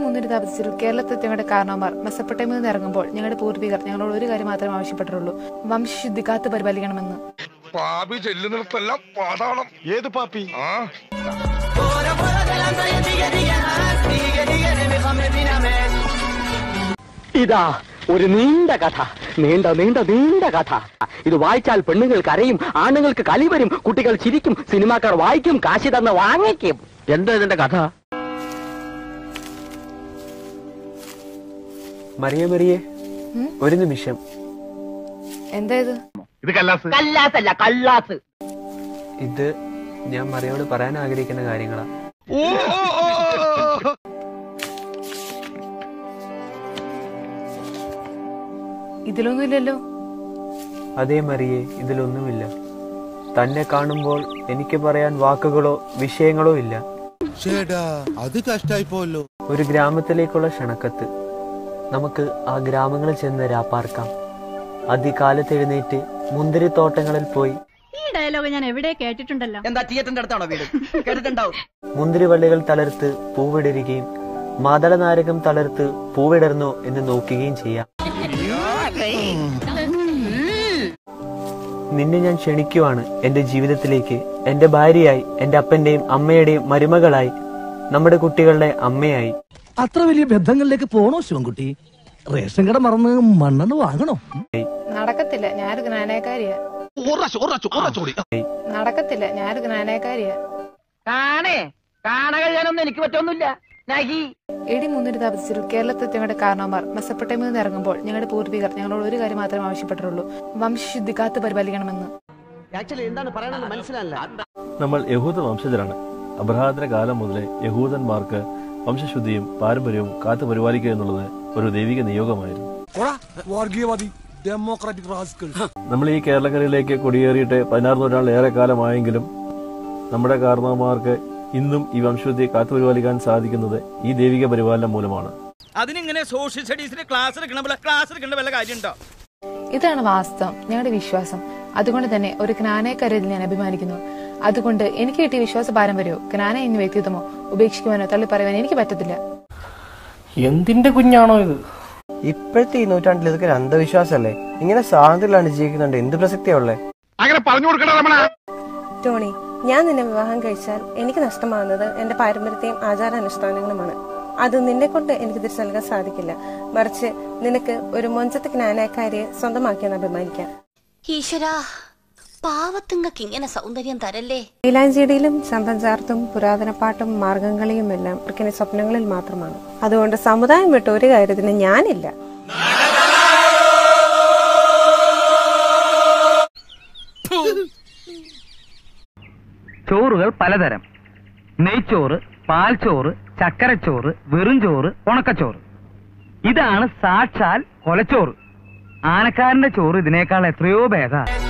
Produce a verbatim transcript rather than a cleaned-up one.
മുന്നൂറ്റി താമസിച്ചിൽ കേരളത്തിൽ ഞങ്ങളുടെ കാരണവന്മാർ മെസ്സപ്പൊട്ടേമിയിൽ നിന്ന് ഇറങ്ങുമ്പോൾ ഞങ്ങളുടെ പൂർവികർ ഞങ്ങളോട് ഒരു കാര്യം മാത്രമേ ആവശ്യപ്പെട്ടിട്ടുള്ളൂ, വംശശുദ്ധി കാത്തു പരിപാലിക്കണമെന്ന്. പാപി ചെല്ലുന്നിടത്തെല്ലാം പാതാളം. ഏത് പാപ്പി? ഇതാ ഒരു നീണ്ട കഥ, നീണ്ട നീണ്ട നീണ്ട കഥ. ഇത് വായിച്ചാൽ പെണ്ണുങ്ങൾ കരയും, ആണുങ്ങൾക്ക് കലി വരും, കുട്ടികൾ ചിരിക്കും, സിനിമാക്കാർ വായിക്കും, കാശി തന്ന് വാങ്ങിക്കും. എന്താ ഇതിന്റെ കഥ? മറിയ മറിയേ, ഒരു നിമിഷം. എന്താ ഇത്? ഇത് കല്ലാസ്. കല്ലാസല്ല, കള്ളാസ്. ഇത് ഞാൻ മറിയോട് പറയാൻ ആഗ്രഹിക്കുന്ന കാര്യങ്ങളാ. ഇതിലൊന്നുമില്ലല്ലോ. അതേ മറിയേ, ഇതിലൊന്നുമില്ല. തന്നെ കാണുമ്പോൾ എനിക്ക് പറയാൻ വാക്കുകളോ വിഷയങ്ങളോ ഇല്ല. അത് കഷ്ടായി പോയല്ലോ. ഒരു ഗ്രാമത്തിലേക്കുള്ള ക്ഷണക്കത്ത്. നമുക്ക് ആ ഗ്രാമങ്ങളിൽ ചെന്ന് രാപ്പാർക്കാം. അതികാലത്ത് എഴുന്നേറ്റ് മുന്തിരിത്തോട്ടങ്ങളിൽ പോയി. ഈ ഡയലോഗ് ഞാൻ എവിടെ കേട്ടിട്ടുണ്ടല്ലോ. എന്താ തിയേറ്ററിന്റെ അടുത്താണോ വീട്? കേട്ടിട്ടുണ്ടാവും. മുന്തിരിവള്ളികൾ തളർത്ത് പൂവിടരുകയും മാതള നാരകം തളർത്ത് പൂവിടർന്നോ എന്ന് നോക്കുകയും ചെയ്യാം. നിന്നെ ഞാൻ ക്ഷണിക്കുവാണ് എന്റെ ജീവിതത്തിലേക്ക്, എന്റെ ഭാര്യയായി, എന്റെ അപ്പന്റെയും അമ്മയുടെയും മരുമകളായി, നമ്മുടെ കുട്ടികളുടെ അമ്മയായി. അത്ര വലിയ ബന്ധങ്ങളിലേക്ക് പോണോ ശിവൻകുട്ടി? റേഷൻ കട മറന്ന് മണ്ണെണ്ണ വാങ്ങണോ? നടക്കത്തില്ല, ഞാനൊരു ജ്ഞാനക്കാരിയാ. നടക്കത്തില്ല, ഞാനൊരു ജ്ഞാനക്കാരിയാ. കാണേ കാണ കഴിയാനൊന്നും എനിക്ക് പറ്റൊന്നുമില്ല. എടി മുന്നൂറ്റി താമസിച്ചിൽ കേരളത്തിൽ ഞങ്ങളുടെ കാരണവന്മാർ മെസ്സപ്പൊട്ടേമിയിൽ നിന്ന് ഇറങ്ങുമ്പോൾ ഞങ്ങളുടെ പൂർവികർ ഞങ്ങളോട് ഒരു കാര്യം മാത്രമേ ആവശ്യപ്പെട്ടിട്ടുള്ളൂ, വംശശുദ്ധി കാത്തു പരിപാലിക്കണമെന്ന്. നമ്മൾ യഹൂദ വംശജരാണ്. അബ്രഹാത്തിന്റെ കാലം മുതലേ യഹൂദന്മാർക്ക് വംശശുദ്ധിയും പാരമ്പര്യവും കാത്തു പരിപാലിക്കുക എന്നുള്ളത് ഒരു ദൈവിക നിയോഗമായിരുന്നു. നമ്മൾ ഈ കേരളക്കരയിലേക്ക് കുടിയേറിയിട്ട് പതിനാറ് നൂറ്റാണ്ടിലേറെ കാലമായെങ്കിലും നമ്മുടെ കാരണവന്മാർക്ക് ഇന്നും ഈ വംശശുദ്ധി കാത്തു പരിപാലിക്കാൻ സാധിക്കുന്നത് ഈ ദൈവിക പരിപാലനം മൂലമാണ്. അതിനിങ്ങനെ സോഷ്യൽ സ്റ്റഡീസിന് ക്ലാസ് എടുക്കണ ക്ലാസ് എടുക്കേണ്ട വല്ല കാര്യമുണ്ടോ? ഇതാണ് വാസ്തവം, ഞങ്ങളുടെ വിശ്വാസം. അതുകൊണ്ട് തന്നെ ഒരു ജ്ഞാനക്കാരിൽ ഞാൻ അഭിമാനിക്കുന്നു. അതുകൊണ്ട് എനിക്ക് കിട്ടിയ വിശ്വാസ പാരമ്പര്യമോ ജ്ഞാന എന്ന വ്യക്തിത്വമോ ഉപേക്ഷിക്കുവാനോ തള്ളി പറയുവാൻ എനിക്ക് പറ്റത്തില്ല. എന്തിന്റെ കുഞ്ഞാണോ ഇത്? ഇപ്പോഴത്തെ ഈ നൂറ്റാണ്ടിൽ ഇതൊക്കെ ഒരു അന്ധവിശ്വാസമല്ലേ? ഇങ്ങനെ സ്വാതന്ത്ര്യത്തിലാണ് ജീവിക്കുന്നുണ്ട്, എന്ത് പ്രസക്തിയുള്ളേ? അങ്ങനെ പറഞ്ഞു കൊടുക്കണ ടോണി, ഞാൻ നിന്നെ വിവാഹം കഴിച്ചാൽ എനിക്ക് നഷ്ടമാകുന്നത് എന്റെ പാരമ്പര്യത്തെയും ആചാരാനുഷ്ഠാനങ്ങളുമാണ്. അത് നിന്നെ കൊണ്ട് എനിക്ക് തിരിച്ചു നൽകാൻ സാധിക്കില്ല. മറിച്ച് നിനക്ക് ഒരു മൊഞ്ചത്ത് ജ്ഞാനക്കാരിയെ സ്വന്തമാക്കിയെന്ന് അഭിമാനിക്കാം. ഈശ്വരാ, പാവത്തുങ്ങൾക്ക് ഇങ്ങനെ സൗന്ദര്യം തരല്ലേ. മൈലാഞ്ചിടിയിലും ചന്തഞ്ചാർത്തും പുരാതന പാട്ടും മാർഗംകളിയും എല്ലാം അവർക്ക് സ്വപ്നങ്ങളിൽ മാത്രമാണ്. അതുകൊണ്ട് സമുദായം വിട്ട ഒരു കാര്യത്തിന് ഞാനില്ല. ചോറുകൾ പലതരം: നെയ്ച്ചോറ്, പാൽച്ചോറ്, ചക്കരച്ചോറ്, വെറും ചോറ്, ഉണക്കച്ചോറ്. ഇതാണ് സാക്ഷാൽ കൊലച്ചോറ്. ആനക്കാരന്റെ ചോറ് ഇതിനേക്കാൾ എത്രയോ ഭേദ.